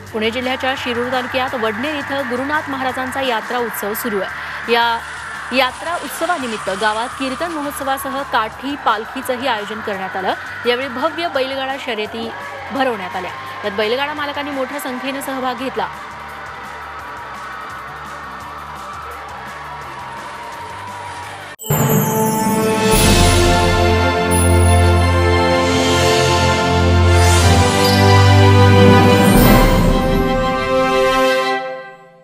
पुणे जिल्ह्याच्या शिरूर तालुक्यात वडनेर इथं गुरुनाथ महाराजांचा यात्रा उत्सव सुरू आहे। या यात्रा उत्सवानिमित्त गावात कीर्तन महोत्सवासह काठी पालखीचंही आयोजन करण्यात आलं। यावेळी भव्य बैलगाडा शर्यती भरवण्यात आल्या। यात बैलगाडा मालकांनी मोठ्या संख्येने सहभाग घेतला।